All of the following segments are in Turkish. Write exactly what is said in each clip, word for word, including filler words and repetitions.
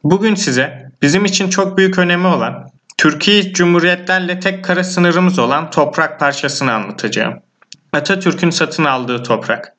Bugün size bizim için çok büyük önemi olan, Türkiye Cumhuriyetlerle tek kara sınırımız olan toprak parçasını anlatacağım. Atatürk'ün satın aldığı toprak.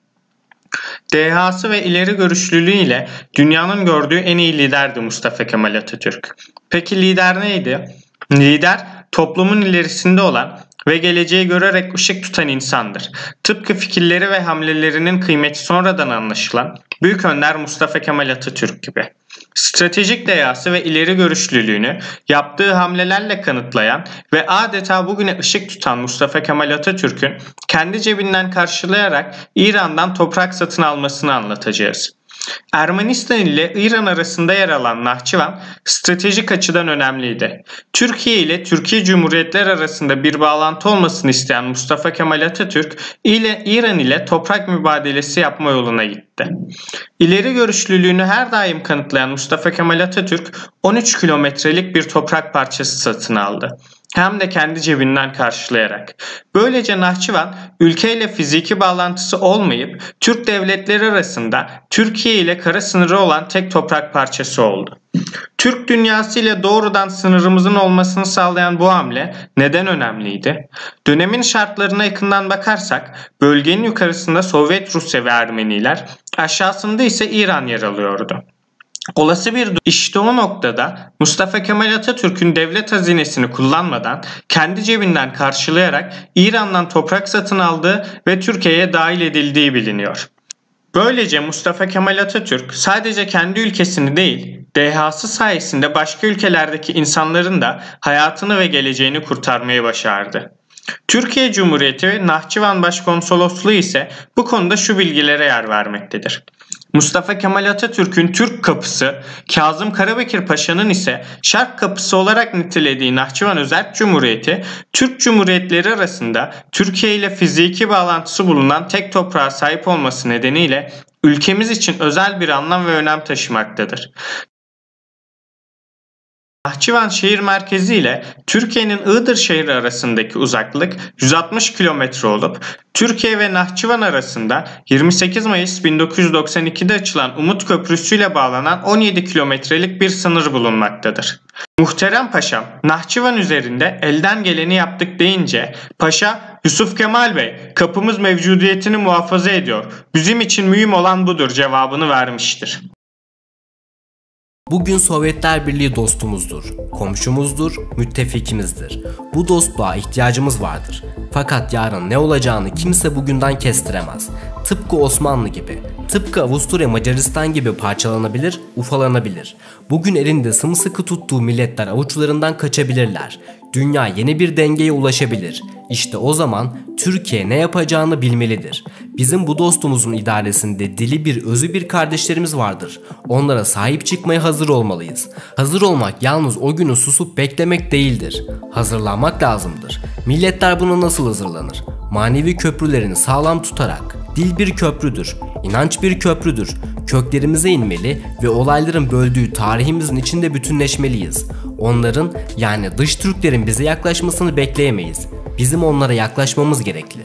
Dehası ve ileri görüşlülüğüyle dünyanın gördüğü en iyi liderdi Mustafa Kemal Atatürk. Peki lider neydi? Lider, toplumun ilerisinde olan ve geleceği görerek ışık tutan insandır. Tıpkı fikirleri ve hamlelerinin kıymeti sonradan anlaşılan Büyük Önder Mustafa Kemal Atatürk gibi. Stratejik dehası ve ileri görüşlülüğünü yaptığı hamlelerle kanıtlayan ve adeta bugüne ışık tutan Mustafa Kemal Atatürk'ün kendi cebinden karşılayarak İran'dan toprak satın almasını anlatacağız. Ermenistan ile İran arasında yer alan Nahçıvan stratejik açıdan önemliydi. Türkiye ile Türkiye Cumhuriyetleri arasında bir bağlantı olmasını isteyen Mustafa Kemal Atatürk ile İran ile toprak mübadelesi yapma yoluna gitti. İleri görüşlülüğünü her daim kanıtlayan Mustafa Kemal Atatürk on üç kilometrelik bir toprak parçası satın aldı. Hem de kendi cebinden karşılayarak. Böylece Nahçıvan ülkeyle fiziki bağlantısı olmayıp Türk devletleri arasında Türkiye ile kara sınırı olan tek toprak parçası oldu. Türk dünyası ile doğrudan sınırımızın olmasını sağlayan bu hamle neden önemliydi? Dönemin şartlarına yakından bakarsak bölgenin yukarısında Sovyet Rusya ve Ermeniler, aşağısında ise İran yer alıyordu. Olası bir işte o noktada Mustafa Kemal Atatürk'ün devlet hazinesini kullanmadan kendi cebinden karşılayarak İran'dan toprak satın aldığı ve Türkiye'ye dahil edildiği biliniyor. Böylece Mustafa Kemal Atatürk sadece kendi ülkesini değil, dehası sayesinde başka ülkelerdeki insanların da hayatını ve geleceğini kurtarmayı başardı. Türkiye Cumhuriyeti ve Nahçıvan Başkonsolosluğu ise bu konuda şu bilgilere yer vermektedir. Mustafa Kemal Atatürk'ün Türk kapısı, Kazım Karabekir Paşa'nın ise Şark kapısı olarak nitelediği Nahçıvan Özerk Cumhuriyeti, Türk Cumhuriyetleri arasında Türkiye ile fiziki bağlantısı bulunan tek toprağa sahip olması nedeniyle ülkemiz için özel bir anlam ve önem taşımaktadır. Nahçıvan şehir merkezi ile Türkiye'nin Iğdır şehri arasındaki uzaklık yüz altmış kilometre olup Türkiye ve Nahçıvan arasında yirmi sekiz Mayıs bin dokuz yüz doksan iki'de açılan Umut Köprüsü ile bağlanan on yedi kilometrelik bir sınır bulunmaktadır. Muhterem Paşam, Nahçıvan üzerinde elden geleni yaptık deyince Paşa, Yusuf Kemal Bey, kapımız mevcudiyetini muhafaza ediyor. Bizim için mühim olan budur cevabını vermiştir. Bugün Sovyetler Birliği dostumuzdur, komşumuzdur, müttefikimizdir. Bu dostluğa ihtiyacımız vardır. Fakat yarın ne olacağını kimse bugünden kestiremez. Tıpkı Osmanlı gibi, tıpkı Avusturya Macaristan gibi parçalanabilir, ufalanabilir. Bugün elinde sımsıkı tuttuğu milletler avuçlarından kaçabilirler. Dünya yeni bir dengeye ulaşabilir. İşte o zaman Türkiye ne yapacağını bilmelidir. Bizim bu dostumuzun idaresinde dili bir özü bir kardeşlerimiz vardır. Onlara sahip çıkmaya hazır olmalıyız. Hazır olmak yalnız o günü susup beklemek değildir. Hazırlanmak lazımdır. Milletler buna nasıl hazırlanır? Manevi köprülerini sağlam tutarak. Dil bir köprüdür, inanç bir köprüdür. Köklerimize inmeli ve olayların böldüğü tarihimizin içinde bütünleşmeliyiz. Onların, yani dış Türklerin bize yaklaşmasını bekleyemeyiz. Bizim onlara yaklaşmamız gerekli.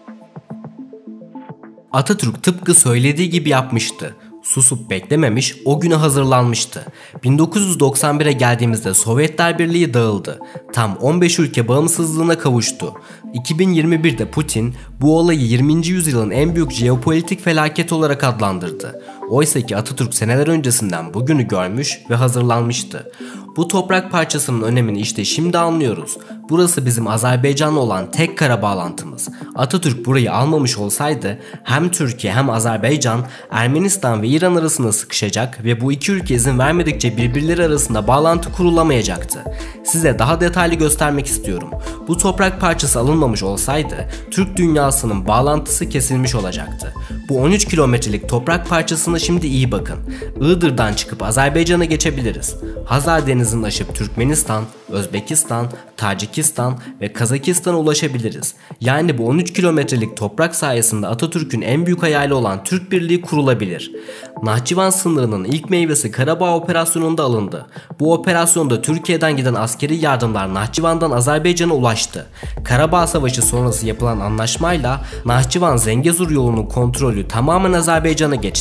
Atatürk tıpkı söylediği gibi yapmıştı. Susup beklememiş, o güne hazırlanmıştı. bin dokuz yüz doksan bir'e geldiğimizde Sovyetler Birliği dağıldı. Tam on beş ülke bağımsızlığına kavuştu. iki bin yirmi bir'de Putin bu olayı yirminci yüzyılın en büyük jeopolitik felaketi olarak adlandırdı. Oysa ki Atatürk seneler öncesinden bugünü görmüş ve hazırlanmıştı. Bu toprak parçasının önemini işte şimdi anlıyoruz. Burası bizim Azerbaycan'la olan tek kara bağlantımız. Atatürk burayı almamış olsaydı hem Türkiye hem Azerbaycan, Ermenistan ve İran arasında sıkışacak ve bu iki ülke izin vermedikçe birbirleri arasında bağlantı kurulamayacaktı. Size daha detaylı göstermek istiyorum. Bu toprak parçası alınmamış olsaydı Türk dünyasının bağlantısı kesilmiş olacaktı. Bu on üç kilometrelik toprak parçasına şimdi iyi bakın. Iğdır'dan çıkıp Azerbaycan'a geçebiliriz. Hazar Denizi'ni aşıp Türkmenistan, Özbekistan, Tacikistan ve Kazakistan'a ulaşabiliriz. Yani bu on üç kilometrelik toprak sayesinde Atatürk'ün en büyük hayali olan Türk Birliği kurulabilir. Nahçıvan sınırının ilk meyvesi Karabağ operasyonunda alındı. Bu operasyonda Türkiye'den giden askeri yardımlar Nahçıvan'dan Azerbaycan'a ulaştı. Karabağ Savaşı sonrası yapılan anlaşmayla Nahçıvan-Zengezur yolunun kontrolü tamamen Azerbaycan'a geçti.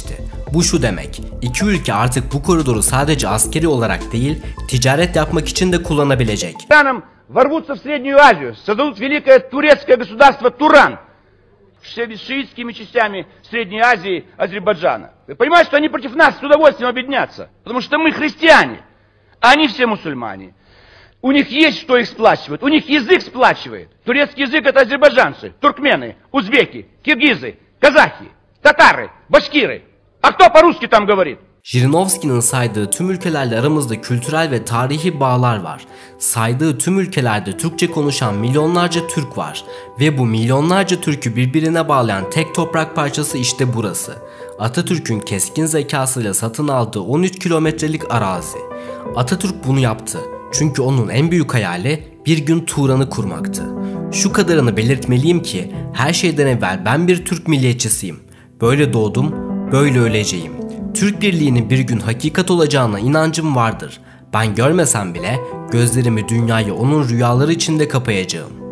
Bu şu demek, iki ülke artık bu koridoru sadece askeri olarak değil, ticaret yapmak için de kullanabilecek. Ираном ворвутся в Среднюю Азию, создадут великое турецкое государство Туран с шиитскими частями Средней Азии, Азербайджана. Вы понимаете, что они против нас с удовольствием объединятся? Потому что мы христиане, а они все мусульмане. У них есть что их сплачивает, у них язык сплачивает. Турецкий язык это азербайджанцы, туркмены, узбеки, киргизы, казахи, татары, башкиры. А кто по-русски там говорит? Jirinovski'nin saydığı tüm ülkelerle aramızda kültürel ve tarihi bağlar var. Saydığı tüm ülkelerde Türkçe konuşan milyonlarca Türk var. Ve bu milyonlarca Türk'ü birbirine bağlayan tek toprak parçası işte burası. Atatürk'ün keskin zekasıyla satın aldığı on üç kilometrelik arazi. Atatürk bunu yaptı. Çünkü onun en büyük hayali bir gün Turan'ı kurmaktı. Şu kadarını belirtmeliyim ki her şeyden evvel ben bir Türk milliyetçisiyim. Böyle doğdum, böyle öleceğim. Türk birliğinin bir gün hakikat olacağına inancım vardır. Ben görmesem bile gözlerimi dünyayı onun rüyaları içinde kapayacağım.